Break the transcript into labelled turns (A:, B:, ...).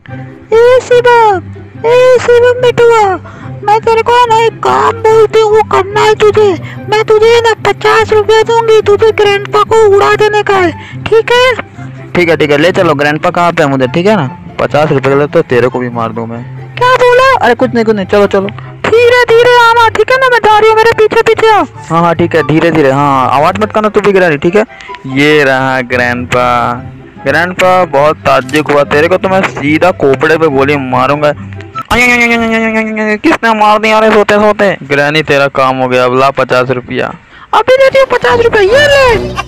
A: शिवम बेटुआ, मैं तेरे को ना एक काम बोलती हूँ, वो करना है तुझे। मैं तुझे ना 50 रुपया दूंगी, तुझे ग्रैंडपा को उड़ा देने का है, ठीक है?
B: ठीक है, ले चलो। ग्रैंडपा कहाँ पे है मुझे, ठीक है ना? 50 रुपए के लिए तो तेरे को भी मार दूं मैं।
A: क्या बोला?
B: अरे कुछ नहीं, चलो चलो।
A: धीरे धीरे आना, ठीक है ना? मैं जा रही हूँ, मेरे पीछे पीछे आओ।
B: हाँ ठीक है, धीरे धीरे। हाँ, आवाज मत करना तू भी गिरा रही, ठीक है? ये रहा ग्रैंडपा। ग्रैंडपा बहुत ताज्जुब हुआ, तेरे को तो मैं सीधा कोपड़े पे गोली मारूंगा। किसने मार दिया रे सोते सोते? ग्रैनी तेरा काम हो गया, अब ला 50 रुपया।
A: अभी देती हूँ 50 रुपया, ये ले।